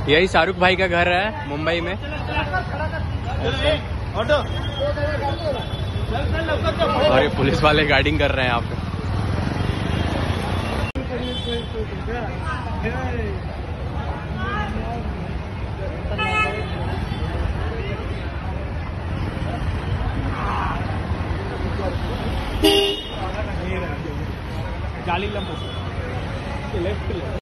यही शाहरुख भाई का घर है मुंबई में। और ये पुलिस वाले गार्डिंग कर रहे हैं यहाँ पे। जाली लेफ्ट